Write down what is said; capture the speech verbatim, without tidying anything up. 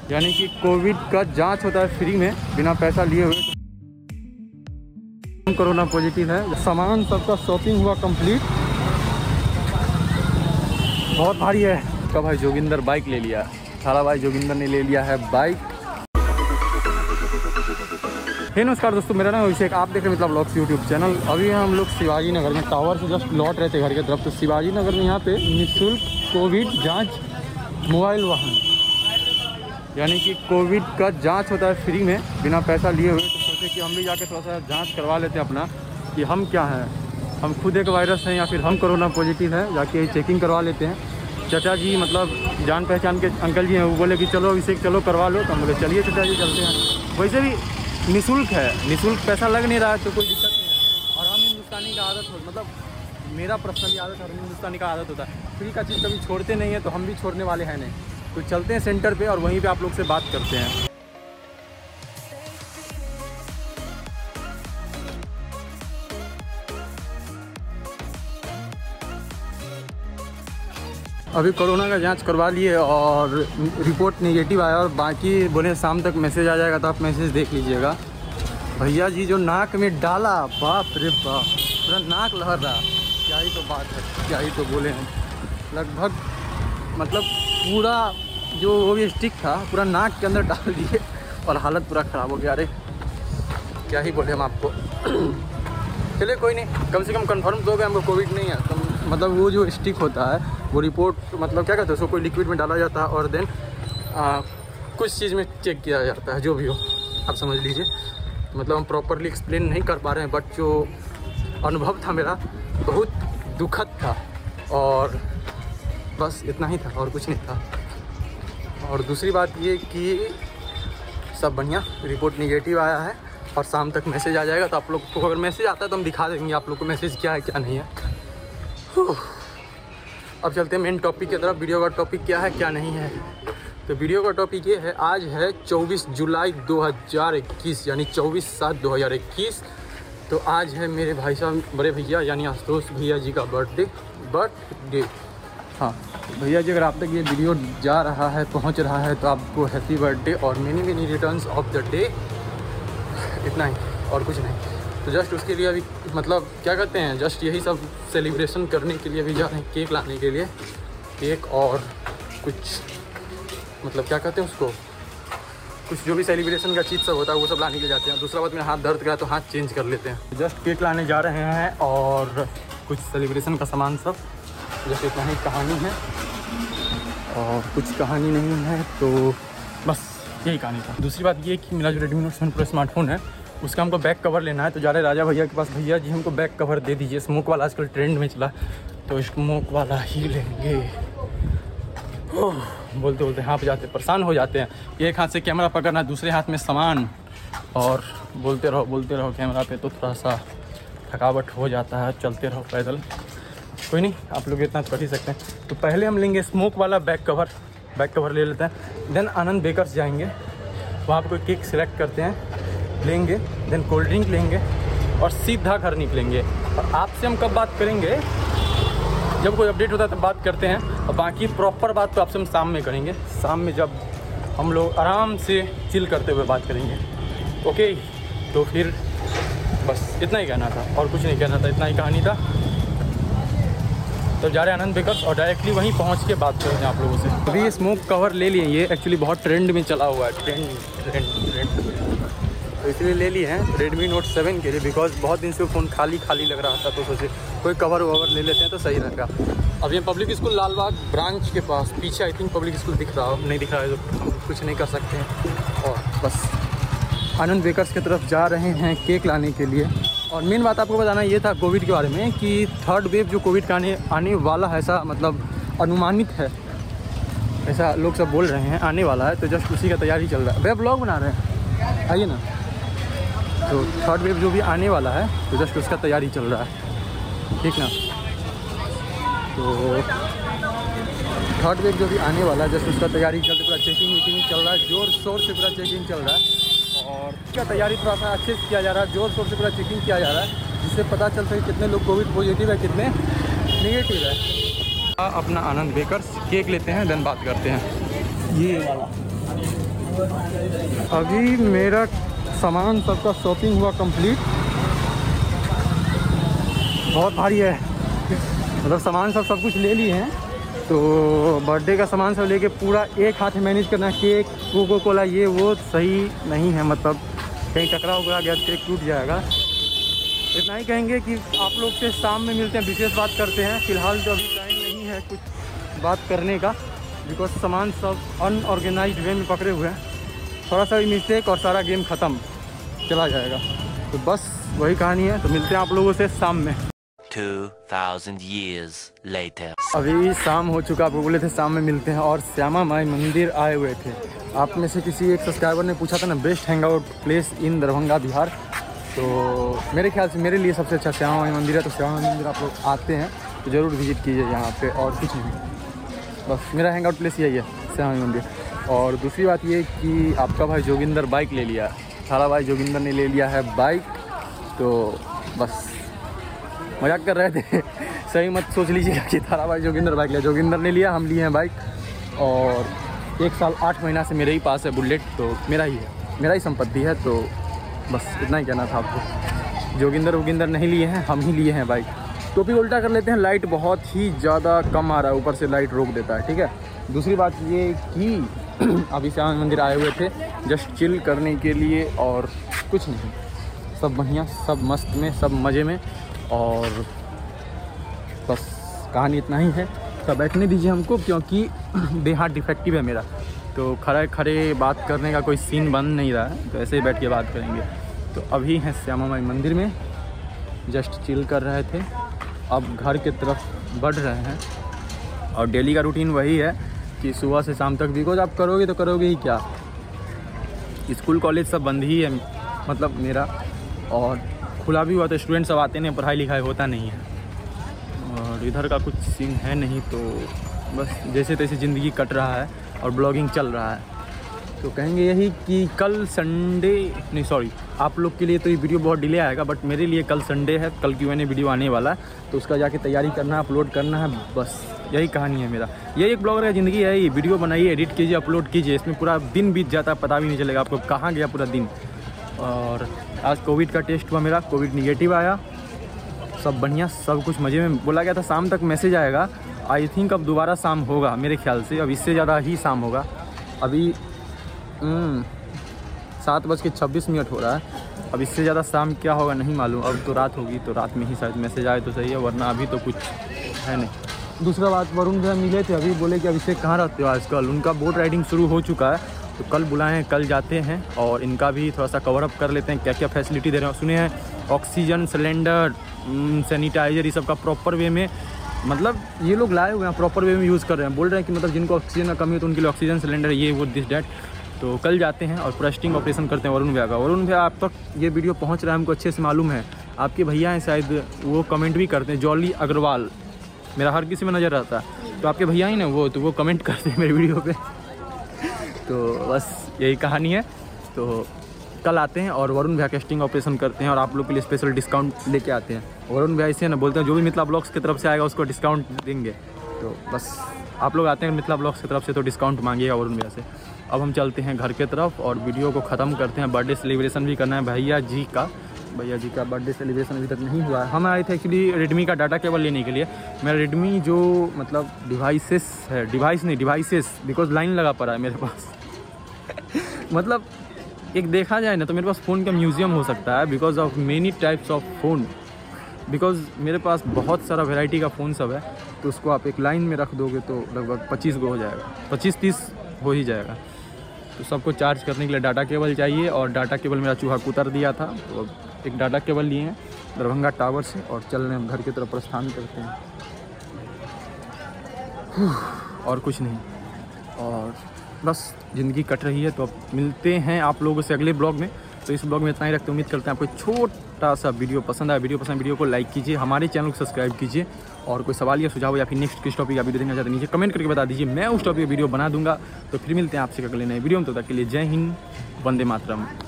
यानी कि कोविड का जांच होता है फ्री में बिना पैसा लिए हुए। कोरोना पॉजिटिव है। सामान सबका शॉपिंग हुआ कंप्लीट। बहुत भारी है। का भाई जोगिंदर बाइक ले लिया, थाला भाई जोगिंदर ने ले लिया है बाइक। हे नमस्कार दोस्तों, मेरा नाम अभिषेक, आप देख रहे हैं मतलब ब्लॉग्स यूट्यूब चैनल। अभी हम लोग शिवाजी नगर में टावर से जस्ट लौट रहे थे घर की तरफ। तो शिवाजी नगर में यहाँ पे निःशुल्क कोविड जांच मोबाइल वाहन, यानी कि कोविड का जांच होता है फ्री में बिना पैसा लिए हुए। तो सोचे कि हम भी जाके थोड़ा सा जांच करवा लेते हैं अपना, कि हम क्या हैं, हम खुद एक वायरस हैं या फिर हम कोरोना पॉजिटिव है। जाके चेकिंग करवा लेते हैं। चाचा जी मतलब जान पहचान के अंकल जी हैं, वो बोले कि चलो इसे चलो करवा लो। तो हम बोले चलिए चाचा जी चलते हैं। वैसे भी निःशुल्क है, निःशुल्क पैसा लग नहीं रहा है तो कोई दिक्कत नहीं है। और हम हिंदुस्तानी का आदत हो, मतलब मेरा पर्सनली आदत है, हिंदुस्तानी का आदत होता है, फ्री का चीज़ कभी छोड़ते नहीं है। तो हम भी छोड़ने वाले हैं नहीं। तो चलते हैं सेंटर पे और वहीं पे आप लोग से बात करते हैं। अभी कोरोना का जांच करवा लिए और रिपोर्ट नेगेटिव आया, और बाकी बोले शाम तक मैसेज आ जाएगा, तो आप मैसेज देख लीजिएगा। भैया जी जो नाक में डाला, बाप रे बाप, पूरा नाक लहर रहा। क्या ही तो बात है, क्या ही तो बोले हैं। लगभग मतलब पूरा जो वो भी स्टिक था पूरा नाक के अंदर डाल दिए और हालत पूरा ख़राब हो गया। अरे क्या ही बोले हम आपको। चलिए कोई नहीं, कम से कम कंफर्म तो हो गया हमको कोविड नहीं है। तो मतलब वो जो स्टिक होता है वो रिपोर्ट मतलब क्या कहते हैं उसको, कोई लिक्विड में डाला जाता है और देन आ, कुछ चीज़ में चेक किया जाता है, जो भी हो आप समझ लीजिए। मतलब हम प्रॉपरली एक्सप्लेन नहीं कर पा रहे हैं, बट जो अनुभव था मेरा बहुत दुखद था। और बस इतना ही था और कुछ नहीं था। और दूसरी बात ये कि सब बढ़िया, रिपोर्ट निगेटिव आया है और शाम तक मैसेज आ जाएगा। तो आप लोग को अगर मैसेज आता है तो हम दिखा देंगे आप लोग को मैसेज क्या है क्या नहीं है। अब चलते हैं मेन टॉपिक की तरफ। वीडियो का टॉपिक क्या है क्या नहीं है। तो वीडियो का टॉपिक ये है, आज है चौबीस जुलाई दो हज़ार इक्कीस, यानी चौबीस सात दो हज़ार इक्कीस। तो आज है मेरे भाई साहब बड़े भैया यानी आशुतोष भैया जी का बर्थडे बर्थडे हाँ भैया जी, अगर आप तक ये वीडियो जा रहा है, पहुंच रहा है, तो आपको हैप्पी बर्थडे और many many returns of the day. इतना ही और कुछ नहीं। तो जस्ट उसके लिए अभी मतलब क्या कहते हैं, जस्ट यही सब सेलिब्रेशन करने के लिए भी जा रहे हैं, केक लाने के लिए। केक और कुछ मतलब क्या कहते हैं उसको, कुछ जो भी सेलिब्रेशन का चीज़ सब होता है वो सब लाने के लिए जाते हैं। दूसरा बात मेरा हाथ दर्द करा तो हाथ चेंज कर लेते हैं। जस्ट केक लाने जा रहे हैं और कुछ सेलिब्रेशन का सामान सब, जैसे इतना ही कहानी है और कुछ कहानी नहीं है। तो बस यही कहानी था। दूसरी बात ये कि मेरा जो Redmi Note seven Pro smartphone है उसका हमको बैक कवर लेना है। तो जा रहे राजा भैया के पास, भैया जी हमको बैक कवर दे दीजिए। स्मोक वाला आजकल ट्रेंड में चला, तो स्मोक वाला ही लेंगे। ओह, बोलते बोलते हाँ पे जाते परेशान हो जाते हैं। एक हाथ से कैमरा पकड़ना, दूसरे हाथ में सामान, और बोलते रहो बोलते रहो कैमरा पे, तो थोड़ा सा थकावट हो जाता है। चलते रहो पैदल, कोई नहीं, आप लोग इतना तो कर ही सकते हैं। तो पहले हम लेंगे स्मोक वाला बैक कवर, बैक कवर ले लेते हैं। देन आनंद बेकर्स जाएंगे, वहाँ पर कोई केक सिलेक्ट करते हैं, लेंगे। देन कोल्ड ड्रिंक लेंगे और सीधा घर निकलेंगे। और आपसे हम कब बात करेंगे, जब कोई अपडेट होता है तब बात करते हैं। और बाकी प्रॉपर बात तो आपसे हम शाम में करेंगे, शाम में जब हम लोग आराम से चिल करते हुए बात करेंगे। ओके, तो फिर बस इतना ही कहना था और कुछ नहीं कहना था, इतना ही कहानी था। तो जा रहे हैं आनंद बेकर्स और डायरेक्टली वहीं पहुंच के बात करते हैं आप लोगों से। अभी ये स्मोक कवर ले लिए, ये एक्चुअली बहुत ट्रेंड में चला हुआ है, ट्रेंड ट्रेंड ट्रेंड तो इसलिए ले लिए हैं रेडमी नोट सेवन के लिए। बिकॉज बहुत दिन से वो फ़ोन खाली खाली लग रहा था, तो सोचे कोई कवर ववर ले लेते हैं तो सही रहेगा। अब ये पब्लिक स्कूल लालबाग ब्रांच के पास पीछे आई थिंक पब्लिक स्कूल दिख रहा हो, नहीं दिख रहा है तो हम कुछ नहीं कर सकते हैं। और बस आनंद बेकर्स की तरफ जा रहे हैं केक लाने के लिए। और मेन बात आपको बताना ये था कोविड के बारे में, कि थर्ड वेव जो कोविड का आने आने वाला है, ऐसा मतलब अनुमानित है, ऐसा लोग सब बोल रहे हैं आने वाला है। तो जस्ट उसी का तैयारी चल रहा है। भैया ब्लॉग बना रहे हैं, आइए ना। तो थर्ड वेव जो भी आने वाला है तो जस्ट उसका तैयारी चल रहा है, ठीक ना। तो थर्ड वेव जो भी आने वाला है जस्ट उसका तैयारी चलते, पूरा चेकिंग वेकिंग चल रहा है, ज़ोर शोर से पूरा चेकिंग चल रहा है। और क्या तैयारी थोड़ा सा अच्छे से किया जा रहा है, ज़ोर शोर से पूरा चेकिंग किया जा रहा है, जिससे पता चलता है कितने लोग कोविड पॉजिटिव है, कितने नेगेटिव है। अपना आनंद बेकर्स केक लेते हैं, देन बात करते हैं। ये वाला अभी मेरा सामान सबका शॉपिंग हुआ कंप्लीट। बहुत भारी है, मतलब सामान सब सब कुछ ले लिए हैं। तो बर्थडे का सामान सब लेके पूरा एक हाथ में मैनेज करना, केक कोको कोला ये वो सही नहीं है, मतलब कहीं टकरा उकरा गया केक टूट जाएगा। इतना ही कहेंगे कि आप लोग से शाम में मिलते हैं, विशेष बात करते हैं। फ़िलहाल तो अभी टाइम नहीं है कुछ बात करने का, बिकॉज सामान सब अनऑर्गेनाइज्ड वे में पकड़े हुए हैं। थोड़ा सा भी मिस्टेक और सारा गेम ख़त्म चला जाएगा। तो बस वही कहानी है। तो मिलते हैं आप लोगों से शाम में। two thousand years later. अभी शाम हो चुका, आप बोले थे शाम में मिलते हैं, और श्यामा माई मंदिर आए हुए थे। आप में से किसी एक सब्सक्राइबर ने पूछा था ना, best hang out place in Darbhanga Bihar. तो मेरे ख्याल से मेरे लिए सबसे अच्छा श्यामा माई मंदिर है। तो श्यामा माई मंदिर आप लोग आते हैं तो ज़रूर विजिट कीजिए यहाँ पे, और कुछ नहीं, बस मेरा हैंग आउट प्लेस यही है, श्यामा माई मंदिर। और दूसरी बात ये कि आपका भाई जोगिंदर बाइक ले लिया, थाला भाई जोगिंदर ने ले लिया है बाइक। तो बस मजाक कर रहे थे, सही मत सोच लीजिएगा कि थाला भाई जोगिंदर बाइक लिया। जोगिंदर ने लिया, हम लिए हैं बाइक। और एक साल आठ महीना से मेरे ही पास है बुलेट, तो मेरा ही है, मेरा ही संपत्ति है। तो बस इतना ही कहना था आपको। जोगिंदर वोगिंदर नहीं लिए हैं, हम ही लिए हैं बाइक। टोपी उल्टा कर लेते हैं, लाइट बहुत ही ज़्यादा कम आ रहा है, ऊपर से लाइट रोक देता है, ठीक है। दूसरी बात ये कि अभी श्यामा मंदिर आए हुए थे जस्ट चिल करने के लिए, और कुछ नहीं, सब बढ़िया, सब मस्त में, सब मज़े में। और बस कहानी इतना ही है। तो बैठने दीजिए हमको, क्योंकि देह हाथ डिफेक्टिव है मेरा, तो खड़े खड़े बात करने का कोई सीन बन नहीं रहा है, तो ऐसे ही बैठ के बात करेंगे। तो अभी हैं श्यामा माई मंदिर में, जस्ट चिल कर रहे थे, अब घर के तरफ बढ़ रहे हैं। और डेली का रूटीन वही है कि सुबह से शाम तक, बिकॉज आप करोगे तो करोगे ही क्या, स्कूल कॉलेज सब बंद ही है, मतलब मेरा। और खुला भी हुआ तो स्टूडेंट सब आते नहीं, पढ़ाई लिखाई होता नहीं है, और इधर का कुछ सीन है नहीं। तो बस जैसे तैसे ज़िंदगी कट रहा है और ब्लॉगिंग चल रहा है। तो कहेंगे यही कि कल संडे नहीं, सॉरी, आप लोग के लिए तो ये वीडियो बहुत डिले आएगा, बट मेरे लिए कल संडे है, कल क्यू एन ए वीडियो आने वाला है, तो उसका जाके तैयारी करना है, अपलोड करना है। बस यही कहानी है मेरा, यही एक ब्लॉगर का ज़िंदगी है। ये वीडियो बनाइए, एडिट कीजिए, अपलोड कीजिए, इसमें पूरा दिन बीत जाता है, पता भी नहीं चलेगा आपको कहाँ गया पूरा दिन। और आज कोविड का टेस्ट हुआ मेरा, कोविड निगेटिव आया, सब बढ़िया, सब कुछ मज़े में। बोला गया था शाम तक मैसेज आएगा, आई थिंक अब दोबारा शाम होगा मेरे ख्याल से, अब इससे ज़्यादा ही शाम होगा। अभी सात बज के छब्बीस मिनट हो रहा है, अब इससे ज़्यादा शाम क्या होगा नहीं मालूम। अब तो रात होगी, तो रात में ही शायद मैसेज आए तो सही है, वरना अभी तो कुछ है नहीं। दूसरा बात, वरुण भैया मिले थे अभी, बोले कि अभिषेक कहाँ रहते हो आजकल। उनका बोट राइडिंग शुरू हो चुका है, तो कल बुलाए हैं, कल जाते हैं और इनका भी थोड़ा सा कवर अप कर लेते हैं, क्या क्या फैसिलिटी दे रहे हैं। सुने हैं ऑक्सीजन सिलेंडर, सैनिटाइज़र, ये सब का प्रॉपर वे में, मतलब ये लोग लाए हुए हैं, प्रॉपर वे में यूज़ कर रहे हैं। बोल रहे हैं कि मतलब जिनको ऑक्सीजन का कमी है तो उनके लिए ऑक्सीजन सिलेंडर, ये वो दिस डैट। तो कल जाते हैं और पूरा स्टिंग ऑपरेशन करते हैं वरुण भैया का। वरुण भैया आप तक ये वीडियो पहुँच रहा है, हमको अच्छे से मालूम है। आपके भैया हैं शायद, वो कमेंट भी करते हैं, जॉली अग्रवाल, मेरा हर किसी में नज़र रहता है, तो आपके भैया ही ना वो, तो वो कमेंट करते हैं मेरे वीडियो पे। तो बस यही कहानी है। तो कल आते हैं और वरुण भैया का स्टिंग ऑपरेशन करते हैं, और आप लोग के लिए स्पेशल डिस्काउंट लेके आते हैं। वरुण भैया इसे ना बोलते हैं, जो भी मिथिला ब्लॉग्स की तरफ से आएगा उसको डिस्काउंट देंगे। तो बस आप लोग आते हैं मिथिला ब्लॉग्स की तरफ से, तो डिस्काउंट मांगिएगा वरुण भैया से। अब हम चलते हैं घर की तरफ और वीडियो को ख़त्म करते हैं। बर्थडे सेलिब्रेशन भी करना है भैया जी का, भैया जी का बर्थडे सेलिब्रेशन अभी तक नहीं हुआ है। हम आए थे एक्चुअली रेडमी का डाटा केबल लेने के लिए। मेरा रेडमी जो मतलब डिवाइसेस है, डिवाइस नहीं डिवाइसेस, बिकॉज लाइन लगा पड़ा है मेरे पास। मतलब एक देखा जाए ना तो मेरे पास फ़ोन का म्यूज़ियम हो सकता है, because of many types of phone, because मेरे पास बहुत सारा वैरायटी का फ़ोन सब है। तो उसको आप एक लाइन में रख दोगे तो लगभग पच्चीस गो हो जाएगा, पच्चीस तीस हो ही जाएगा। तो सबको चार्ज करने के लिए डाटा केबल चाहिए, और डाटा केबल मेरा चूहा कुतर दिया था, तो अब एक डाटा केबल लिए हैं दरभंगा टावर से, और चल रहे हैं घर की तरफ प्रस्थान करते हैं। और कुछ नहीं, और बस ज़िंदगी कट रही है। तो अब मिलते हैं आप लोगों से अगले ब्लॉग में। तो इस ब्लॉग में इतना ही रखते, उम्मीद करते हैं आपको छोटा सा वीडियो पसंद आया। वीडियो पसंद वीडियो को लाइक कीजिए, हमारे चैनल को सब्सक्राइब कीजिए, और कोई सवाल या सुझाव या फिर नेक्स्ट किस टॉपिक का वीडियो देखना चाहते हैं नीचे कमेंट करके बता दीजिए, मैं उस टॉपिक वीडियो बना दूंगा। तो फिर मिलते हैं आपसे अगले नए वीडियो में, तो तब तक के लिए जय हिंद, वंदे मातरम।